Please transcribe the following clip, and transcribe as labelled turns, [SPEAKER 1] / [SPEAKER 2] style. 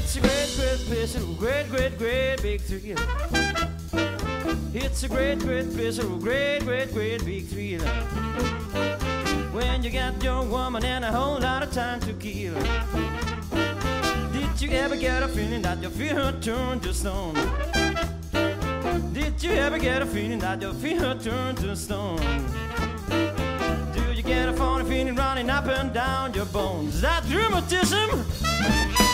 [SPEAKER 1] It's a great, great pleasure, great, great, great big thrill. It's a great, great pleasure, great, great, great big thrill. When you got your woman and a whole lot of time to kill. Did you ever get a feeling that your feet had turned to stone? Did you ever get a feeling that your feet had turned to stone? Do you get a funny feeling running up and down your bones? That rheumatism?